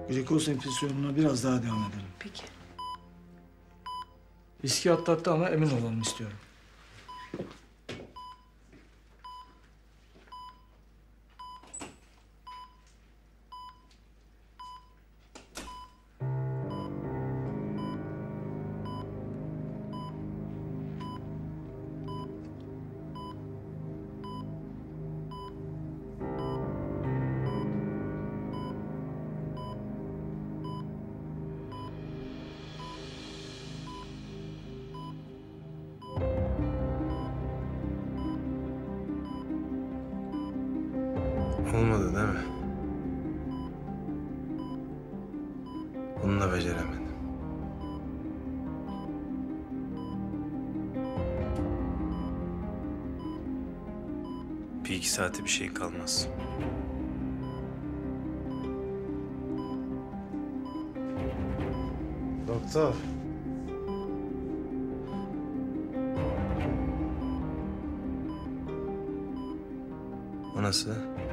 Glikoz enfeksiyonuna biraz daha devam edelim. Peki. Riski atlattı ama emin olalım istiyorum. Olmadı değil mi? Bunu da beceremedim. Bir iki saate bir şey kalmaz. Doktor. O nasıl?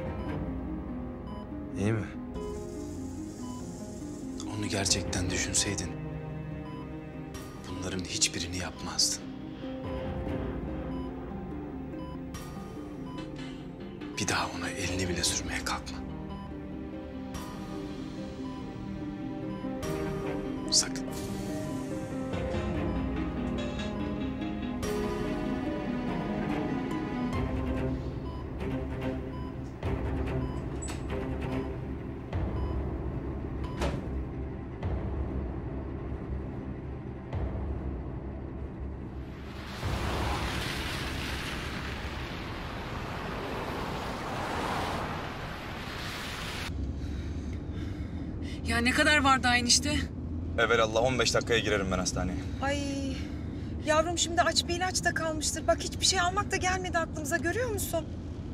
İyi mi? Onu gerçekten düşünseydin bunların hiçbirini yapmazdın. Bir daha ona elini bile sürmeye kalkma. Sakın. Ya ne kadar var daha enişte? Evelallah 15 dakikaya girerim ben hastaneye. Ay yavrum şimdi aç bir ilaç da kalmıştır. Bak hiçbir şey almak da gelmedi aklımıza görüyor musun?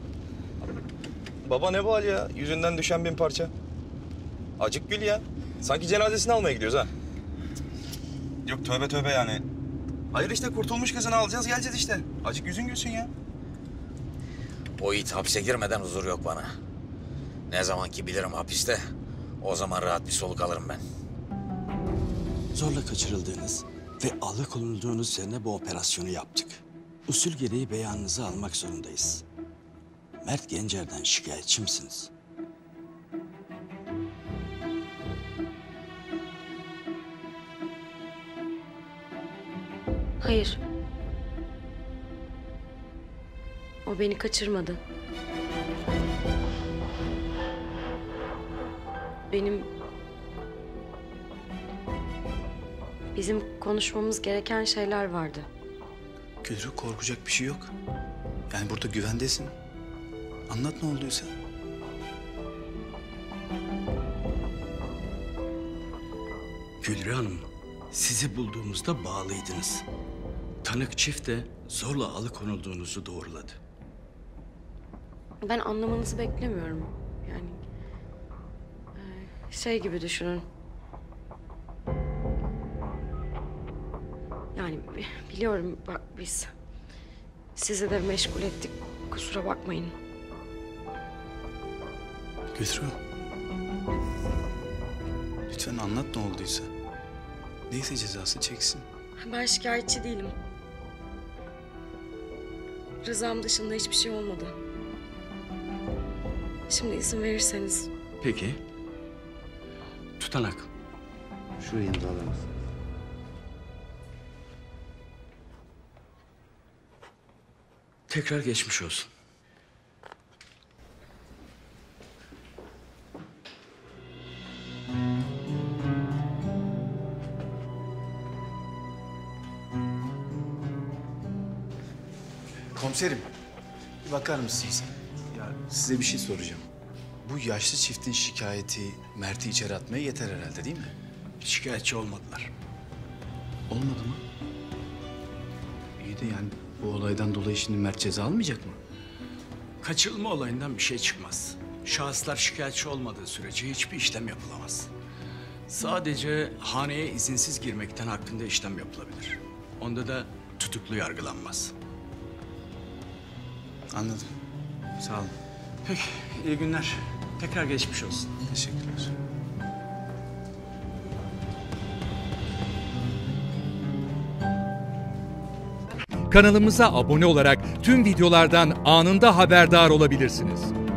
Baba ne bu hal ya? Yüzünden düşen 1000 parça. Acık gül ya. Sanki cenazesini almaya gidiyoruz ha. Yok tövbe tövbe yani. Hayır işte kurtulmuş kızını alacağız geleceğiz işte. Acık yüzün gülsün ya. O it hapse girmeden huzur yok bana. Ne zaman ki bilirim hapiste, o zaman rahat bir soluk alırım ben. Zorla kaçırıldığınız ve alıkonulduğunuz üzerine bu operasyonu yaptık. Usul gereği beyanınızı almak zorundayız. Mert Gencer'den şikayetçi misiniz? Hayır. O beni kaçırmadı. Bizim konuşmamız gereken şeyler vardı. Gülru korkacak bir şey yok. Yani burada güvendesin. Anlat ne olduysa. Gülru Hanım, sizi bulduğumuzda bağlıydınız. Tanık çift de zorla alıkonulduğunuzu doğruladı. Ben anlamanızı beklemiyorum. Yani şey gibi düşünün. Yani biliyorum bak biz sizi de meşgul ettik. Kusura bakmayın. Gülru. Lütfen anlat ne olduysa. Neyse cezası çeksin. Ben şikayetçi değilim. Rızam dışında hiçbir şey olmadı. Şimdi izin verirseniz. Peki. Tutanak. Şurayı imzalar mısın? Tekrar geçmiş olsun. Komiserim, bir bakar mısınız? Ya size bir şey soracağım. Bu yaşlı çiftin şikayeti Mert'i içeri atmaya yeter herhalde değil mi? Şikayetçi olmadılar. Olmadı mı? İyi de yani bu olaydan dolayı şimdi Mert ceza almayacak mı? Kaçırılma olayından bir şey çıkmaz. Şahıslar şikayetçi olmadığı sürece hiçbir işlem yapılamaz. Sadece haneye izinsiz girmekten hakkında işlem yapılabilir. Onda da tutuklu yargılanmaz. Anladım. Sağ olun. Peki, iyi günler. Tekrar geçmiş olsun. Teşekkürler. Kanalımıza abone olarak tüm videolardan anında haberdar olabilirsiniz.